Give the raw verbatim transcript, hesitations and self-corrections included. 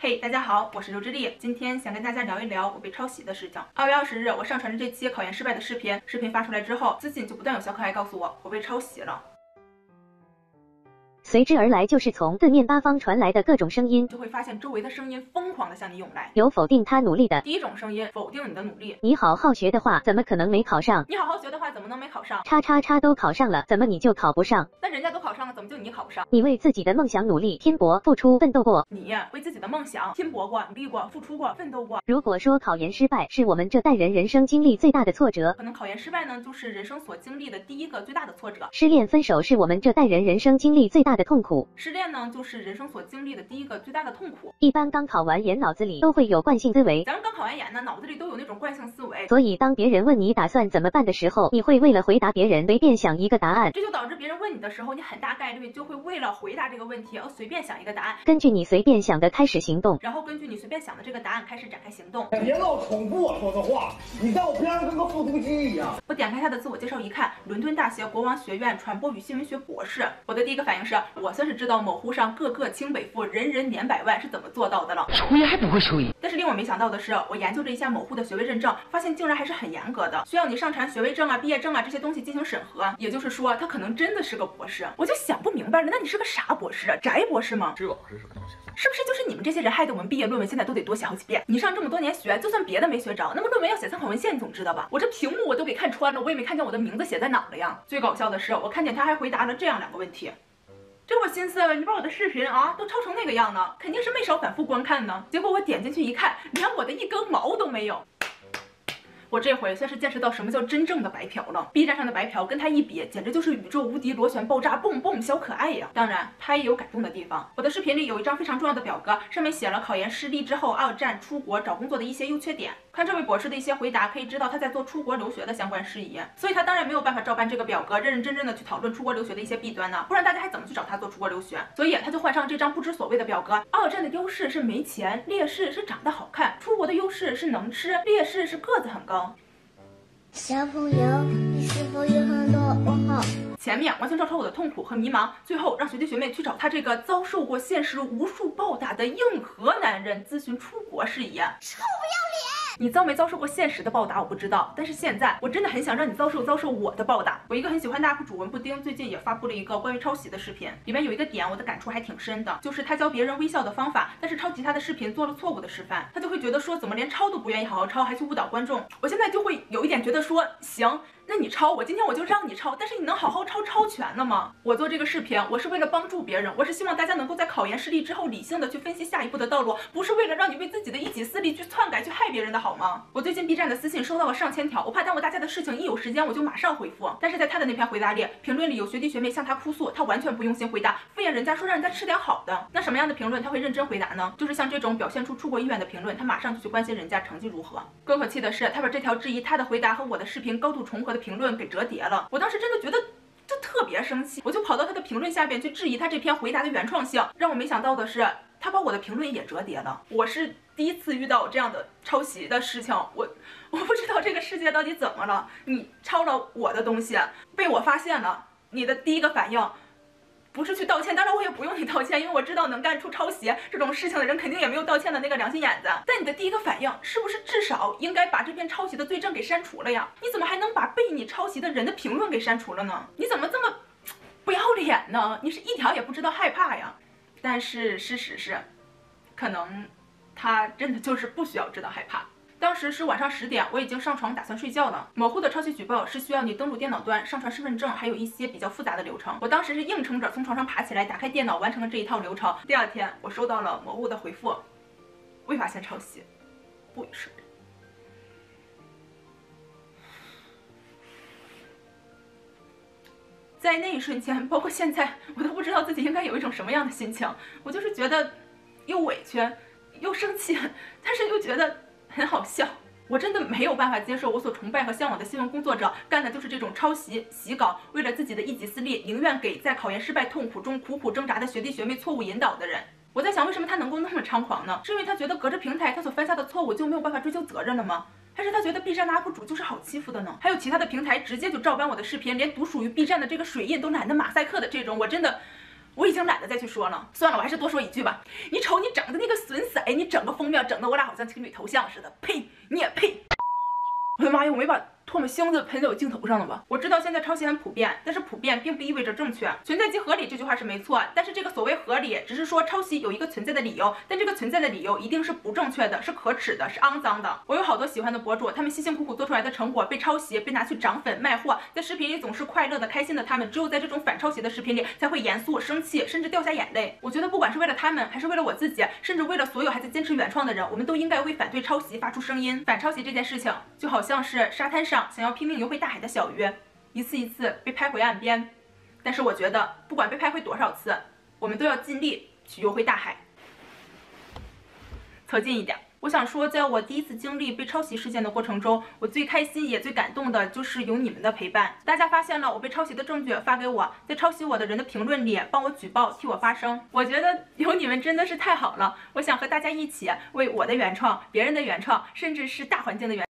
嘿， hey, 大家好，我是刘之丽，今天想跟大家聊一聊我被抄袭的事情。二月二十日，我上传的这期考研失败的视频，视频发出来之后，私信就不断有小可爱告诉我我被抄袭了。 随之而来就是从四面八方传来的各种声音， 就会发现周围的声音疯狂的向你涌来， 有否定他努力的。 第一种声音，否定你的努力。 你好好学的话，怎么可能没考上？ 你好好学的话，怎么能没考上？ 叉叉叉都考上了，怎么你就考不上？ 那人家都考上了，怎么就你考不上？ 你为自己的梦想努力、拼搏、付出、奋斗过。 你为自己的梦想拼搏过、努力过、付出过、奋斗过。 如果说考研失败是我们这代人人生经历最大的挫折， 可能考研失败呢，就是人生所经历的第一个最大的挫折。 失恋分手是我们这代人人生经历最大的痛苦。 失恋呢，就是人生所经历的第一个最大的痛苦。 一般刚考完研，脑子里都会有惯性思维。 咱们刚考完研呢，脑子里都有那种惯性思维。 所以当别人问你打算怎么办的时候，你会为了回答别人随便想一个答案。 这就导致别人问你的时候，你很大概率就会为了回答这个问题而随便想一个答案。 根据你随便想的开始行动， 然后根据你随便想的这个答案开始展开行动。 别老重复我说的话，你在我边上跟个复读机一样。 我点开他的自我介绍一看，伦敦大学国王学院传播与新闻学博士。我的第一个反应是，我算是知道某乎上个个清北富，人人年百万是怎么做到的了。 抽烟还不会抽烟。 但是令我没想到的是，我研究了一下某乎的学位认证，发现竟然还是很严格的，需要你上传学位证啊、毕业证啊这些东西进行审核。也就是说，他可能真的是个博士。我就想不明白了，那你是个啥博士啊？宅博士吗？ 这是什么东西？ 是不是就是你们这些人害得我们毕业论文现在都得多写好几遍？你上这么多年学，就算别的没学着，那么论文要写参考文献，你总知道吧？我这屏幕我都给看穿了，我也没看见我的名字写在哪了呀。最搞笑的是，我看见他还回答了这样两个问题。这我心思，你把我的视频啊都抄成那个样呢，肯定是没少反复观看呢。结果我点进去一看，连我的一根毛都没有。我这回算是见识到什么叫真正的白嫖了。B 站上的白嫖跟他一比，简直就是宇宙无敌螺旋爆炸，蹦蹦小可爱呀！当然，他也有感动的地方。我的视频里有一张非常重要的表格，上面写了考研失利之后二战出国找工作的一些优缺点。看这位博士的一些回答，可以知道他在做出国留学的相关事宜，所以他当然没有办法照搬这个表格，认认真真的去讨论出国留学的一些弊端呢，不然大家还怎么去找他做出国留学？所以他就换上这张不知所谓的表格。二战的优势是没钱，劣势是长得好看；出国的优势是能吃，劣势是个子很高。 小朋友，你是否有很多问号？ 前面完全照抄我的痛苦和迷茫，最后让学弟学妹去找他这个遭受过现实无数暴打的硬核男人咨询出国事宜。 臭不要脸！ 你遭没遭受过现实的暴打我不知道，但是现在我真的很想让你遭受遭受我的暴打。我一个很喜欢的 U P 主文布丁最近也发布了一个关于抄袭的视频，里面有一个点我的感触还挺深的，就是他教别人微笑的方法，但是抄袭他的视频做了错误的示范，他就会觉得说怎么连抄都不愿意好好抄，还去误导观众。我现在就会有一点觉得说，行，那你抄，我今天我就让你抄，但是你能好好抄抄全了吗？我做这个视频，我是为了帮助别人，我是希望大家能够在考研失利之后理性的去分析下一步的道路，不是为了让你为自己的一己私利去篡改去害别人的好吗？我最近 B 站的私信收到了上千条，我怕耽误大家的事情，一有时间我就马上回复。但是在他的那篇回答里，评论里有学弟学妹向他哭诉，他完全不用心回答，敷衍人家说让人家吃点好的。那什么样的评论他会认真回答呢？就是像这种表现出出国意愿的评论，他马上就去关心人家成绩如何。更可气的是，他把这条质疑他的回答和我的视频高度重合的评论给折叠了。我当时真的觉得就特别生气，我就跑到他的评论下边去质疑他这篇回答的原创性。让我没想到的是，他把我的评论也折叠了。我是第一次遇到这样的抄袭的事情，我我不知道这个世界到底怎么了。你抄了我的东西，被我发现了，你的第一个反应不是去道歉，当然我也不用你道歉，因为我知道能干出抄袭这种事情的人肯定也没有道歉的那个良心眼子。但你的第一个反应是不是至少应该把这篇抄袭的罪证给删除了呀？你怎么还能把被你抄袭的人的评论给删除了呢？你怎么这么不要脸呢？你是一条也不知道害怕呀？但是事实是，可能他真的就是不需要知道害怕。当时是晚上十点，我已经上床打算睡觉了。某乎的抄袭举报是需要你登录电脑端、上传身份证，还有一些比较复杂的流程。我当时是硬撑着从床上爬起来，打开电脑完成了这一套流程。第二天，我收到了某物的回复，未发现抄袭，不予胜任。在那一瞬间，包括现在，我都不知道自己应该有一种什么样的心情。我就是觉得又委屈又生气，但是又觉得很好笑。我真的没有办法接受我所崇拜和向往的新闻工作者干的就是这种抄袭、洗稿，为了自己的一己私利，宁愿给在考研失败痛苦中苦苦挣扎的学弟学妹错误引导的人。我在想，为什么他能够那么猖狂呢？是因为他觉得隔着平台他所犯下的错误就没有办法追究责任了吗？还是他觉得 B 站的 U P 主就是好欺负的呢？还有其他的平台直接就照搬我的视频，连独属于 B 站的这个水印都懒得马赛克的这种，我真的我已经懒得再去说了，算了，我还是多说一句吧。你瞅你整的那个损色，哎，你整个封面整的我俩好像情侣头像似的，呸，你也配！我的妈呀，我没把唾沫星子喷在我镜头上了吧？我知道现在抄袭很普遍，但是普遍并不意味着正确。存在即合理这句话是没错，但是这个所谓合理，只是说抄袭有一个存在的理由，但这个存在的理由一定是不正确的，是可耻的，是肮脏的。我有好多喜欢的博主，他们辛辛苦苦做出来的成果被抄袭，被拿去涨粉卖货，在视频里总是快乐的、开心的，他们只有在这种反抄袭的视频里才会严肃、生气，甚至掉下眼泪。我觉得不管是为了他们，还是为了我自己，甚至为了所有还在坚持原创的人，我们都应该为反对抄袭发出声音。反抄袭这件事情，就好像是沙滩上想要拼命游回大海的小鱼，一次一次被拍回岸边。但是我觉得，不管被拍回多少次，我们都要尽力去游回大海。凑近一点。我想说，在我第一次经历被抄袭事件的过程中，我最开心也最感动的就是有你们的陪伴。大家发现了我被抄袭的证据发给我，在抄袭我的人的评论里帮我举报，替我发声。我觉得有你们真的是太好了。我想和大家一起为我的原创、别人的原创，甚至是大环境的原创